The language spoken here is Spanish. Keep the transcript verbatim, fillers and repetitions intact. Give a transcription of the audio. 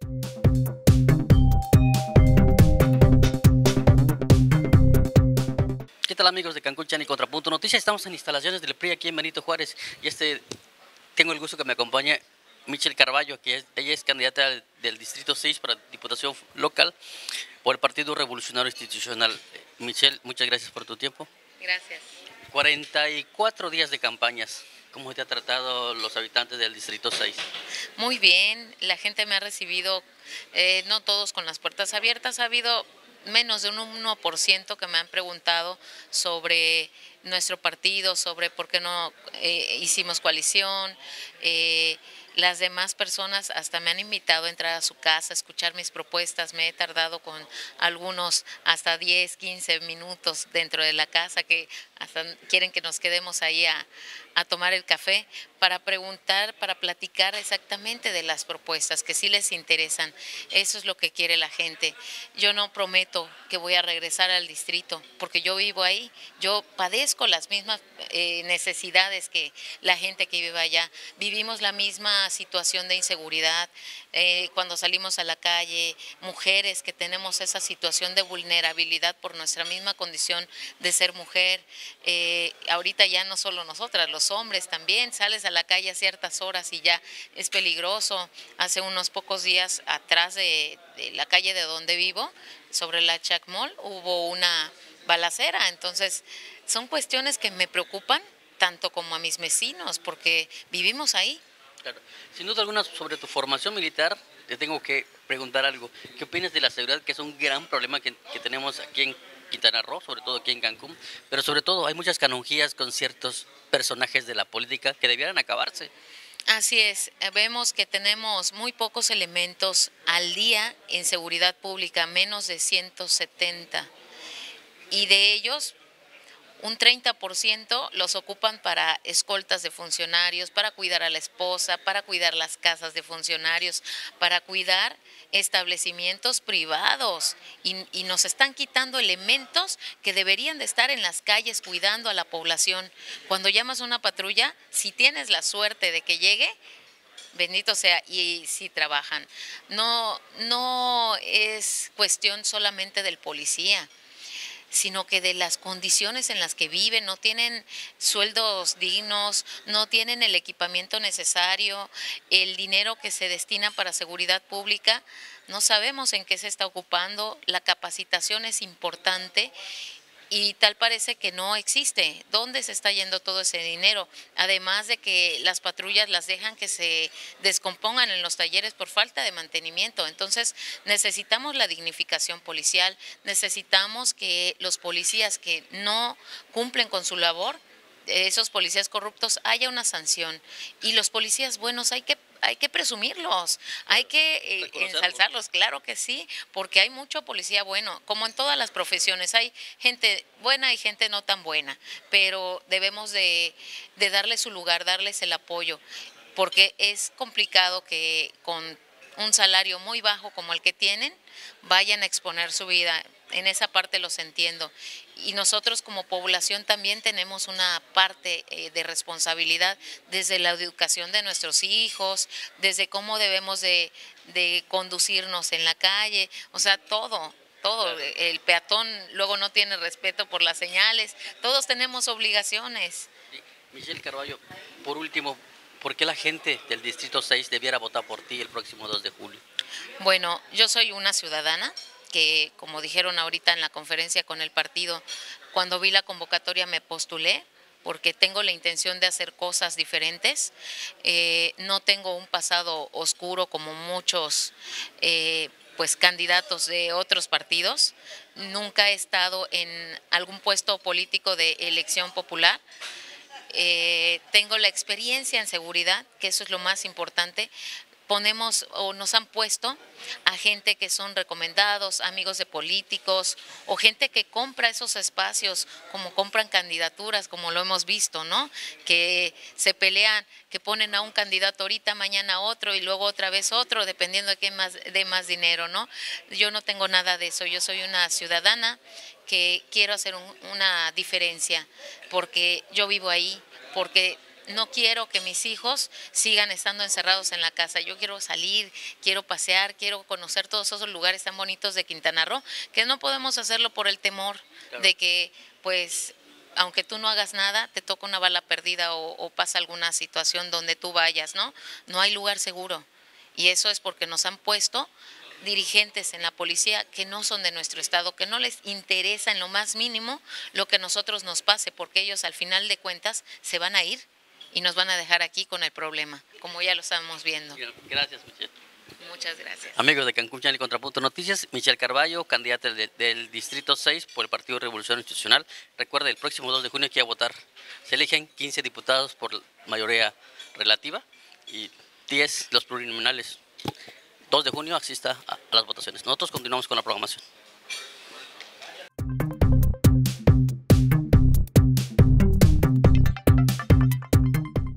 ¿Qué tal, amigos de Cancún Chan y Contrapunto Noticias? Estamos en instalaciones del P R I aquí en Benito Juárez y este tengo el gusto que me acompañe Michelle Carballo, que es, ella es candidata del, del Distrito seis para Diputación Local por el Partido Revolucionario Institucional. Michelle, muchas gracias por tu tiempo. Gracias. cuarenta y cuatro días de campañas. ¿Cómo te ha tratado los habitantes del Distrito seis? Muy bien, la gente me ha recibido, eh, no todos con las puertas abiertas, ha habido menos de un uno por ciento que me han preguntado sobre nuestro partido, sobre por qué no eh, hicimos coalición. Eh, las demás personas hasta me han invitado a entrar a su casa, a escuchar mis propuestas. Me he tardado con algunos hasta diez, quince minutos dentro de la casa, que hasta quieren que nos quedemos ahí a, a tomar el café para preguntar, para platicar exactamente de las propuestas que sí les interesan. Eso es lo que quiere la gente. Yo no prometo que voy a regresar al distrito, porque yo vivo ahí, yo padezco las mismas eh, necesidades que la gente que vive allá. Vivimos la misma situación de inseguridad, eh, cuando salimos a la calle, mujeres que tenemos esa situación de vulnerabilidad por nuestra misma condición de ser mujer. Eh, ahorita ya no solo nosotras, los hombres también, sales a la calle a ciertas horas y ya es peligroso. Hace unos pocos días atrás de, de la calle de donde vivo, sobre la Chacmol, hubo una balacera. Entonces son cuestiones que me preocupan tanto como a mis vecinos, porque vivimos ahí. Claro. Sin duda alguna, sobre tu formación militar, te tengo que preguntar algo. ¿Qué opinas de la seguridad, que es un gran problema que, que tenemos aquí en Quintana Roo, sobre todo aquí en Cancún? Pero sobre todo hay muchas canonjías con ciertos personajes de la política que debieran acabarse. Así es, vemos que tenemos muy pocos elementos al día en seguridad pública, menos de ciento setenta, y de ellos un treinta por ciento los ocupan para escoltas de funcionarios, para cuidar a la esposa, para cuidar las casas de funcionarios, para cuidar establecimientos privados, y, y nos están quitando elementos que deberían de estar en las calles cuidando a la población. Cuando llamas a una patrulla, si tienes la suerte de que llegue, bendito sea, y sí trabajan. No, no es cuestión solamente del policía, sino que de las condiciones en las que viven. No tienen sueldos dignos, no tienen el equipamiento necesario, el dinero que se destina para seguridad pública, no sabemos en qué se está ocupando. La capacitación es importante y tal parece que no existe. ¿Dónde se está yendo todo ese dinero? Además de que las patrullas las dejan que se descompongan en los talleres por falta de mantenimiento. Entonces necesitamos la dignificación policial, necesitamos que los policías que no cumplen con su labor, esos policías corruptos, haya una sanción, y los policías buenos hay que hay que presumirlos, hay que eh, ensalzarlos, claro que sí, porque hay mucho policía bueno, como en todas las profesiones, hay gente buena y gente no tan buena, pero debemos de, de darles su lugar, darles el apoyo, porque es complicado que con un salario muy bajo como el que tienen, vayan a exponer su vida. En esa parte los entiendo. Y nosotros como población también tenemos una parte eh, de responsabilidad desde la educación de nuestros hijos, desde cómo debemos de, de conducirnos en la calle, o sea, todo. Todo, el peatón luego no tiene respeto por las señales, todos tenemos obligaciones. Michelle Carballo, por último, ¿por qué la gente del Distrito seis debiera votar por ti el próximo dos de julio? Bueno, yo soy una ciudadana que, como dijeron ahorita en la conferencia con el partido, cuando vi la convocatoria me postulé porque tengo la intención de hacer cosas diferentes. Eh, no tengo un pasado oscuro como muchos eh, pues candidatos de otros partidos. Nunca he estado en algún puesto político de elección popular. Eh, tengo la experiencia en seguridad, que eso es lo más importante. Ponemos o nos han puesto a gente que son recomendados, amigos de políticos, o gente que compra esos espacios, como compran candidaturas, como lo hemos visto, ¿no? Que se pelean, que ponen a un candidato ahorita, mañana otro y luego otra vez otro, dependiendo de quién más dé más dinero, ¿no? Yo no tengo nada de eso, yo soy una ciudadana que quiero hacer un, una diferencia, porque yo vivo ahí, porque no quiero que mis hijos sigan estando encerrados en la casa. Yo quiero salir, quiero pasear, quiero conocer todos esos lugares tan bonitos de Quintana Roo, que no podemos hacerlo por el temor claro. de que, pues, aunque tú no hagas nada, te toca una bala perdida o, o pasa alguna situación donde tú vayas, ¿no? No hay lugar seguro. Y eso es porque nos han puesto dirigentes en la policía que no son de nuestro estado, que no les interesa en lo más mínimo lo que a nosotros nos pase, porque ellos al final de cuentas se van a ir y nos van a dejar aquí con el problema, como ya lo estamos viendo. Gracias, Michelle. Muchas gracias. Amigos de Cancún Channel y Contrapunto Noticias, Michelle Carballo, candidata de, del Distrito seis por el Partido Revolución Institucional. Recuerde, el próximo dos de junio hay que ir a votar. Se eligen quince diputados por mayoría relativa y diez los plurinominales. dos de junio asista a las votaciones. Nosotros continuamos con la programación.